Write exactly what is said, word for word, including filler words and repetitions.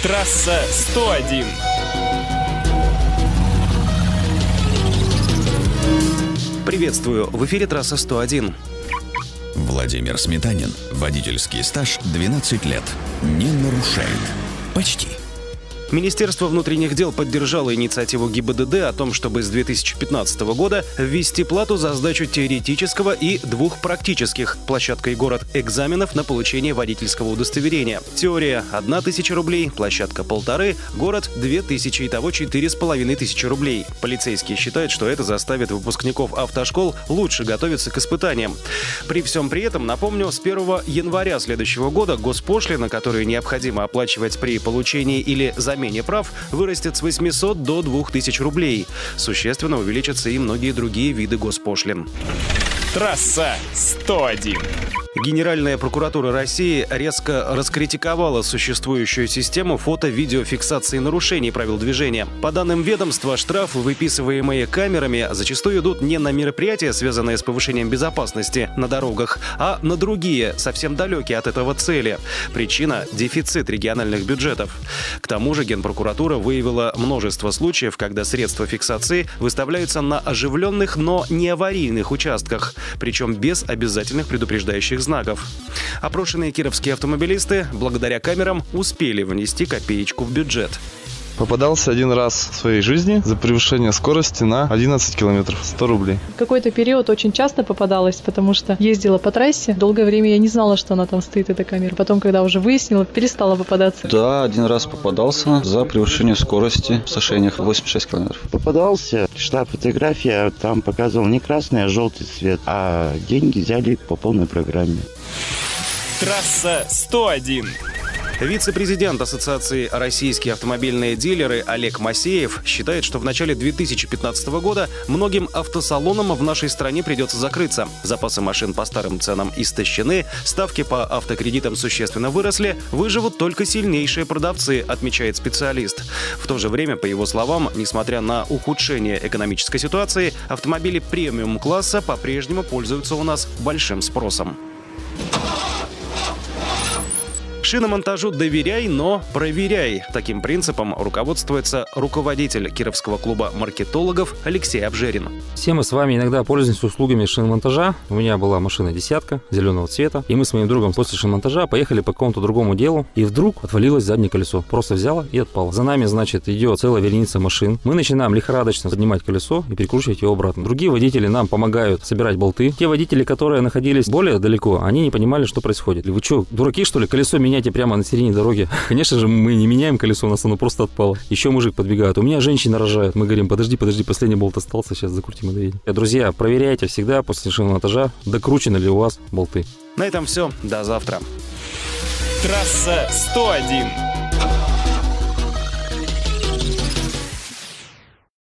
Трасса сто один. Приветствую, в эфире трасса сто один. Владимир Сметанин. Водительский стаж двенадцать лет. Не нарушает. Почти. Министерство внутренних дел поддержало инициативу ГИБДД о том, чтобы с две тысячи пятнадцатого года ввести плату за сдачу теоретического и двух практических площадка и город экзаменов на получение водительского удостоверения. Теория – одна тысяча рублей, площадка – полторы, город – две тысячи, итого четыре с половиной тысячи рублей. Полицейские считают, что это заставит выпускников автошкол лучше готовиться к испытаниям. При всем при этом, напомню, с первого января следующего года госпошлина, которую необходимо оплачивать при получении или замене прав, вырастет с восьмисот до двух тысяч рублей. Существенно увеличатся и многие другие виды госпошлин. Трасса сто один. Генеральная прокуратура России резко раскритиковала существующую систему фото-видеофиксации нарушений правил движения. По данным ведомства, штрафы, выписываемые камерами, зачастую идут не на мероприятия, связанные с повышением безопасности на дорогах, а на другие, совсем далекие от этого цели. Причина – дефицит региональных бюджетов. К тому же Генпрокуратура выявила множество случаев, когда средства фиксации выставляются на оживленных, но не аварийных участках, причем без обязательных предупреждающих знаков. знаков. Опрошенные кировские автомобилисты благодаря камерам успели внести копеечку в бюджет. Попадался один раз в своей жизни за превышение скорости на одиннадцать километров. сто рублей. В какой-то период очень часто попадалась, потому что ездила по трассе. Долгое время я не знала, что она там стоит, эта камера. Потом, когда уже выяснила, перестала попадаться. Да, один раз попадался за превышение скорости в сошениях восемьдесят шесть километров. Попадался. Шла фотография, там показывал не красный, а желтый цвет. А деньги взяли по полной программе. Трасса сто один. Вице-президент Ассоциации «Российские автомобильные дилеры» Олег Масеев считает, что в начале две тысячи пятнадцатого года многим автосалонам в нашей стране придется закрыться. Запасы машин по старым ценам истощены, ставки по автокредитам существенно выросли, выживут только сильнейшие продавцы, отмечает специалист. В то же время, по его словам, несмотря на ухудшение экономической ситуации, автомобили премиум-класса по-прежнему пользуются у нас большим спросом. Шиномонтажу доверяй, но проверяй. Таким принципом руководствуется руководитель Кировского клуба маркетологов Алексей Обжерин. Все мы с вами иногда пользуемся услугами шиномонтажа. У меня была машина десятка зеленого цвета, и мы с моим другом после шиномонтажа поехали по какому-то другому делу, и вдруг отвалилось заднее колесо. Просто взяло и отпало. За нами, значит, идет целая вереница машин. Мы начинаем лихорадочно поднимать колесо и перекручивать его обратно. Другие водители нам помогают собирать болты. Те водители, которые находились более далеко, они не понимали, что происходит. Вы что, дураки, что ли? Колесо менять прямо на середине дороги. Конечно же, мы не меняем колесо, у нас оно просто отпало. Еще мужик подбегает. У меня женщина рожает. Мы говорим, подожди, подожди, последний болт остался, сейчас закрутим и доедем. Друзья, проверяйте всегда после шиномонтажа, докручены ли у вас болты. На этом все. До завтра. Трасса сто один.